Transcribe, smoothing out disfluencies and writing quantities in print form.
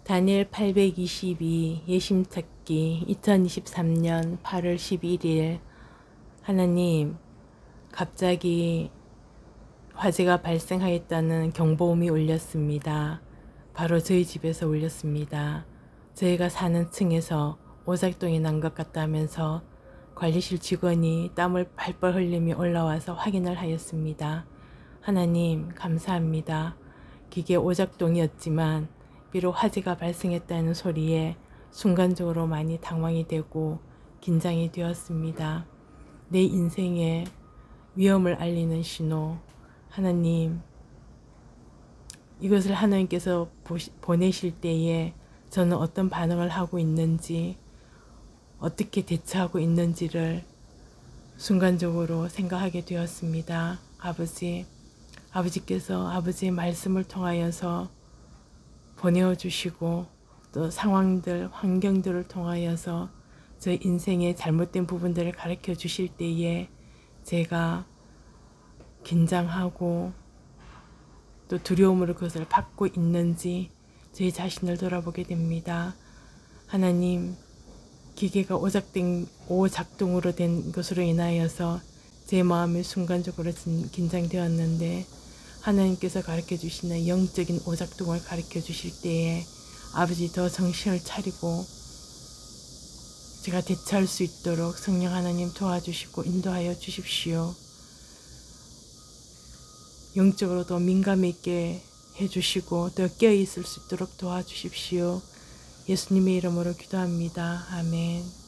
다니엘 822 예심찾기 2023년 8월 11일. 하나님, 갑자기 화재가 발생하였다는 경보음이 울렸습니다. 바로 저희 집에서 울렸습니다. 저희가 사는 층에서 오작동이 난 것 같다면서 관리실 직원이 땀을 팔뻘 흘리며 올라와서 확인을 하였습니다. 하나님, 감사합니다. 기계 오작동이었지만 비록 화재가 발생했다는 소리에 순간적으로 많이 당황이 되고 긴장이 되었습니다. 내 인생에 위험을 알리는 신호. 하나님, 이것을 하나님께서 보내실 때에 저는 어떤 반응을 하고 있는지, 어떻게 대처하고 있는지를 순간적으로 생각하게 되었습니다. 아버지께서 아버지의 말씀을 통하여서 보내어주시고 또 상황들, 환경들을 통하여서 저 인생의 잘못된 부분들을 가르쳐 주실 때에 제가 긴장하고 또 두려움으로 그것을 받고 있는지 제 자신을 돌아보게 됩니다. 하나님, 기계가 오작동으로 된 것으로 인하여서 제 마음이 순간적으로 긴장되었는데 하나님께서 가르쳐 주시는 영적인 오작동을 가르쳐 주실 때에 아버지 더 정신을 차리고 제가 대처할 수 있도록 성령 하나님 도와주시고 인도하여 주십시오. 영적으로 더 민감히 있게 해주시고 더 깨어있을 수 있도록 도와주십시오. 예수님의 이름으로 기도합니다. 아멘.